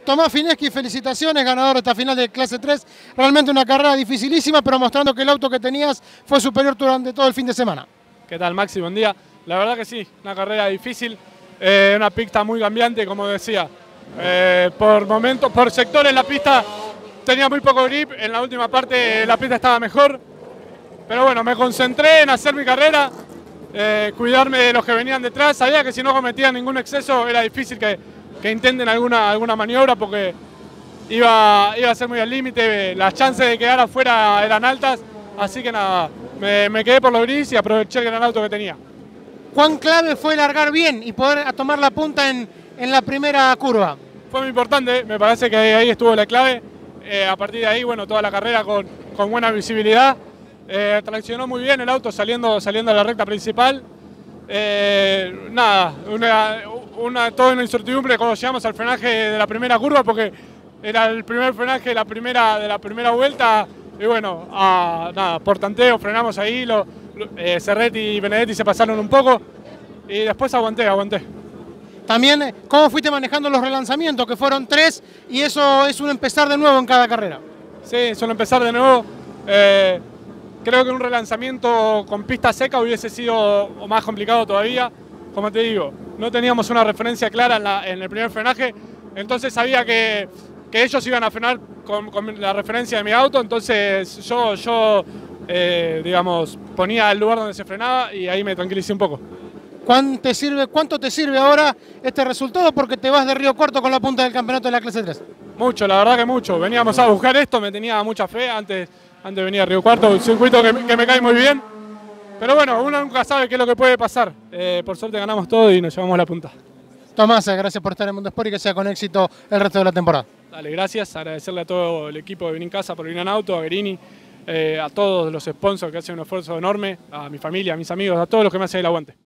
Tomás Fineschi, felicitaciones, ganador de esta final de clase 3. Realmente una carrera dificilísima, pero mostrando que el auto que tenías fue superior durante todo el fin de semana. ¿Qué tal, Maxi? Buen día. La verdad que sí, una carrera difícil, una pista muy cambiante, como decía. Por momentos, por sectores la pista tenía muy poco grip, en la última parte la pista estaba mejor. Pero bueno, me concentré en hacer mi carrera, cuidarme de los que venían detrás. Sabía que si no cometía ningún exceso era difícil que intenten alguna maniobra porque iba a ser muy al límite, las chances de quedar afuera eran altas, así que nada, me quedé por lo gris y aproveché el gran auto que tenía. ¿Cuán clave fue largar bien y poder tomar la punta en la primera curva? Fue muy importante, me parece que ahí estuvo la clave, a partir de ahí, bueno, toda la carrera con buena visibilidad, traccionó muy bien el auto saliendo a la recta principal. Nada, toda una incertidumbre cuando llegamos al frenaje de la primera curva porque era el primer frenaje de la primera vuelta y bueno, nada, por tanteo frenamos ahí, Serretti y Benedetti se pasaron un poco y después aguanté. También, ¿cómo fuiste manejando los relanzamientos? Que fueron 3 y eso es un empezar de nuevo en cada carrera. Sí, es un empezar de nuevo. Creo que un relanzamiento con pista seca hubiese sido más complicado todavía. Como te digo, no teníamos una referencia clara en el primer frenaje, entonces sabía que ellos iban a frenar con la referencia de mi auto, entonces yo digamos, ponía el lugar donde se frenaba y ahí me tranquilicé un poco. ¿Cuánto te sirve ahora este resultado? Porque te vas de Río Cuarto con la punta del campeonato de la clase 3. Mucho, la verdad que mucho. Veníamos a buscar esto, me tenía mucha fe antes de venir a Río Cuarto, un circuito que me cae muy bien. Pero bueno, uno nunca sabe qué es lo que puede pasar. Por suerte ganamos todo y nos llevamos la punta. Tomás, gracias por estar en Mundo Sport y que sea con éxito el resto de la temporada. Dale, gracias. Agradecerle a todo el equipo de Vini en Casa por venir en auto, a Guerini, a todos los sponsors que hacen un esfuerzo enorme, a mi familia, a mis amigos, a todos los que me hacen el aguante.